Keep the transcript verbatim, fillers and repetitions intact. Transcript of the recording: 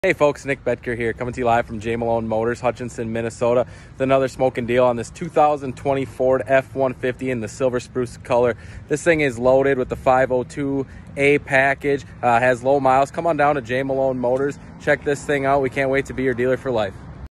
Hey folks, Nick Betker here, coming to you live from J. Malone Motors, Hutchinson, Minnesota, with another smoking deal on this two thousand twenty Ford F one fifty in the silver spruce color. This thing is loaded with the five oh two A package, uh, has low miles. Come on down to J. Malone Motors, check this thing out. We can't wait to be your dealer for life.